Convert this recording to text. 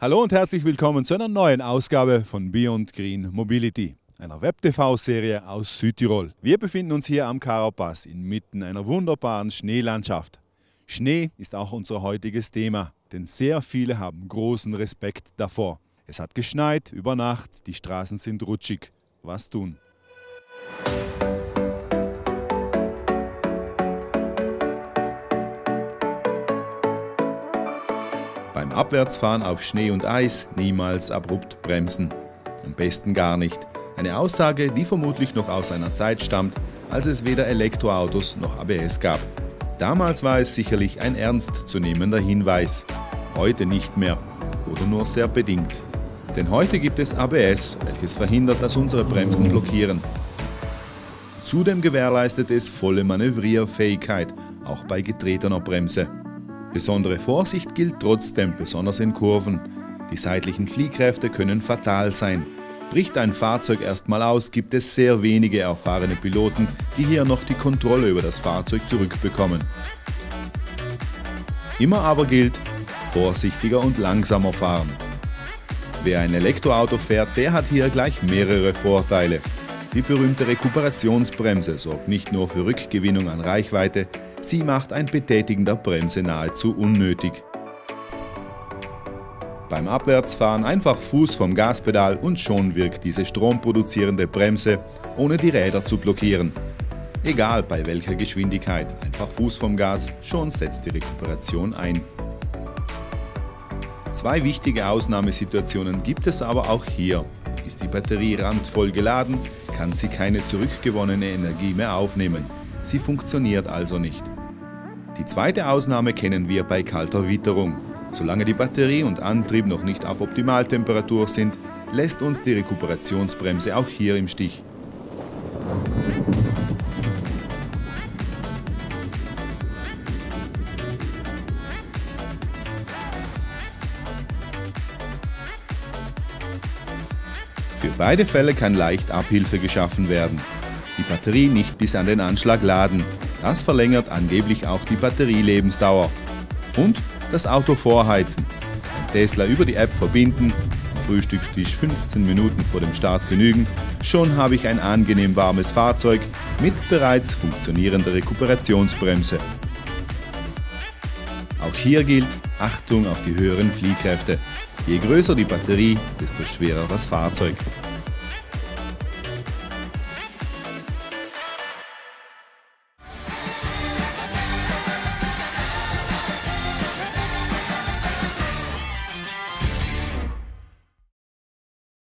Hallo und herzlich willkommen zu einer neuen Ausgabe von Beyond Green Mobility, einer Web-TV-Serie aus Südtirol. Wir befinden uns hier am Karapass inmitten einer wunderbaren Schneelandschaft. Schnee ist auch unser heutiges Thema, denn sehr viele haben großen Respekt davor. Es hat geschneit über Nacht, die Straßen sind rutschig. Was tun? Beim Abwärtsfahren auf Schnee und Eis niemals abrupt bremsen. Am besten gar nicht. Eine Aussage, die vermutlich noch aus einer Zeit stammt, als es weder Elektroautos noch ABS gab. Damals war es sicherlich ein ernstzunehmender Hinweis. Heute nicht mehr oder nur sehr bedingt. Denn heute gibt es ABS, welches verhindert, dass unsere Bremsen blockieren. Zudem gewährleistet es volle Manövrierfähigkeit, auch bei getretener Bremse. Besondere Vorsicht gilt trotzdem, besonders in Kurven. Die seitlichen Fliehkräfte können fatal sein. Bricht ein Fahrzeug erstmal aus, gibt es sehr wenige erfahrene Piloten, die hier noch die Kontrolle über das Fahrzeug zurückbekommen. Immer aber gilt, vorsichtiger und langsamer fahren. Wer ein Elektroauto fährt, der hat hier gleich mehrere Vorteile. Die berühmte Rekuperationsbremse sorgt nicht nur für Rückgewinnung an Reichweite, sie macht ein Betätigen der Bremse nahezu unnötig. Beim Abwärtsfahren einfach Fuß vom Gaspedal und schon wirkt diese stromproduzierende Bremse, ohne die Räder zu blockieren. Egal bei welcher Geschwindigkeit, einfach Fuß vom Gas, schon setzt die Rekuperation ein. Zwei wichtige Ausnahmesituationen gibt es aber auch hier. Ist die Batterie randvoll geladen, kann sie keine zurückgewonnene Energie mehr aufnehmen. Sie funktioniert also nicht. Die zweite Ausnahme kennen wir bei kalter Witterung. Solange die Batterie und Antrieb noch nicht auf Optimaltemperatur sind, lässt uns die Rekuperationsbremse auch hier im Stich. Für beide Fälle kann leicht Abhilfe geschaffen werden. Die Batterie nicht bis an den Anschlag laden. Das verlängert angeblich auch die Batterielebensdauer. Und das Auto vorheizen. Beim Tesla über die App verbinden, am Frühstückstisch 15 Minuten vor dem Start genügen. Schon habe ich ein angenehm warmes Fahrzeug mit bereits funktionierender Rekuperationsbremse. Auch hier gilt Achtung auf die höheren Fliehkräfte. Je größer die Batterie, desto schwerer das Fahrzeug.